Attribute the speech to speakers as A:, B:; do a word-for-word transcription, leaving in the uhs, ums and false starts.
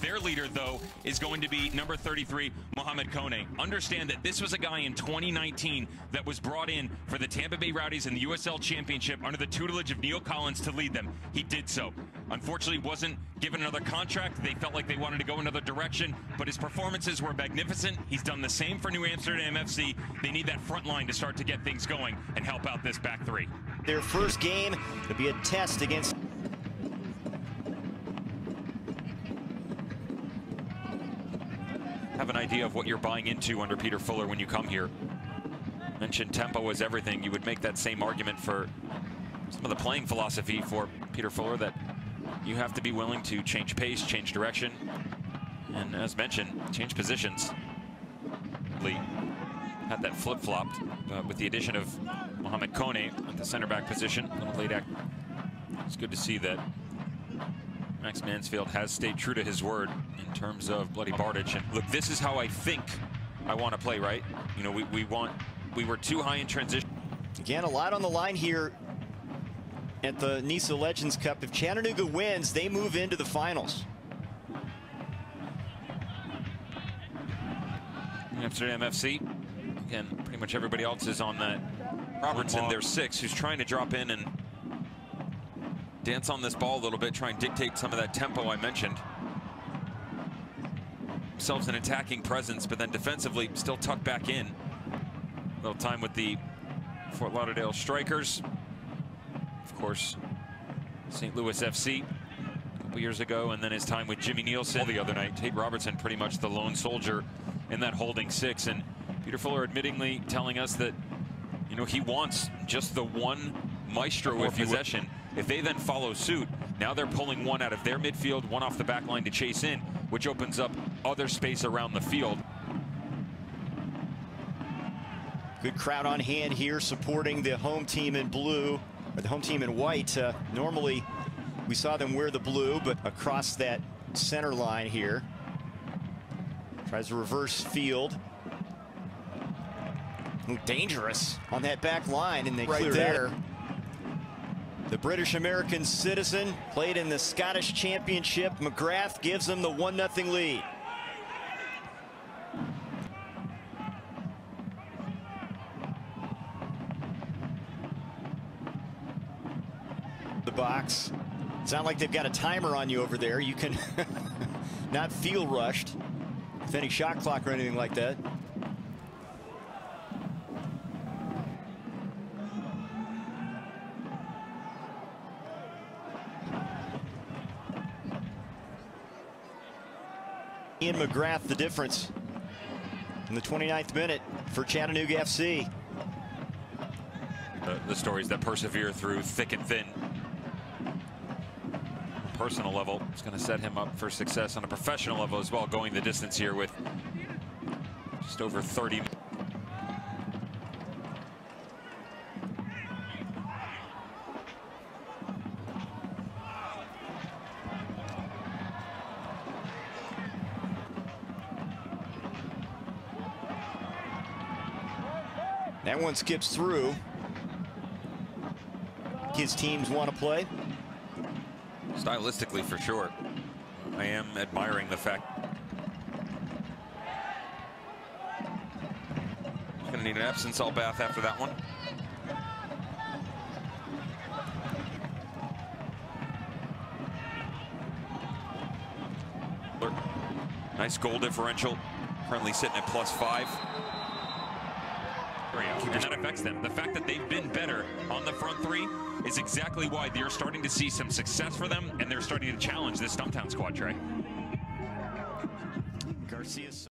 A: Their leader, though, is going to be number thirty-three, Mohamed Kone. Understand that this was a guy in twenty nineteen that was brought in for the Tampa Bay Rowdies in the U S L Championship under the tutelage of Neil Collins to lead them. He did so. Unfortunately, wasn't given another contract. They felt like they wanted to go another direction, but his performances were magnificent. He's done the same for New Amsterdam F C. They need that front line to start to get things going and help out this back three.
B: Their first game to be a test against...
A: Have an idea of what you're buying into under Peter Fuller when you come here. Mentioned tempo is everything. You would make that same argument for some of the playing philosophy for Peter Fuller, that you have to be willing to change pace, change direction, and as mentioned, change positions. Had that flip-flopped uh, with the addition of Mohamed Kone at the center back position. A little late act. It's good to see that Max Mansfield has stayed true to his word in terms of Bloody Bardich. And look, this is how I think I want to play, right? You know, we, we want, we were too high in transition.
B: Again, a lot on the line here at the NISA Legends Cup. If Chattanooga wins, they move into the finals.
A: Amsterdam F C, again, pretty much everybody else is on that. Robertson, their six, who's trying to drop in and dance on this ball a little bit, try and dictate some of that tempo I mentioned. Themselves an attacking presence, but then defensively still tucked back in. A little time with the Fort Lauderdale Strikers. Of course, Saint Louis F C a couple years ago, and then his time with Jimmy Nielsen the other night. Tate Robertson pretty much the lone soldier in that holding six, and Peter Fuller admittingly telling us that, you know, he wants just the one maestro with possession. If they then follow suit, now they're pulling one out of their midfield, one off the back line to chase in, which opens up other space around the field.
B: Good crowd on hand here supporting the home team in blue, or the home team in white. Uh, normally we saw them wear the blue, but across that center line here. Tries to reverse field. Ooh, dangerous on that back line, and they
C: right
B: clear
C: there.
B: That. The British-American citizen played in the Scottish Championship. McGrath gives them the one nothing lead. The box. It's not like they've got a timer on you over there. You can not feel rushed with any shot clock or anything like that. Ian McGrath, the difference in the twenty-ninth minute for Chattanooga F C.
A: The, the stories that persevere through thick and thin. On a personal level, it's going to set him up for success on a professional level as well, going the distance here with just over thirty.
B: That one skips through. His teams want to play.
A: Stylistically, for sure. I am admiring the fact. Going to need an Epsom salt bath after that one. Nice goal differential. Currently sitting at plus five. And that affects them. The fact that they've been better on the front three is exactly why they're starting to see some success for them, and they're starting to challenge this Stumptown squad, Trey.
B: Garcia's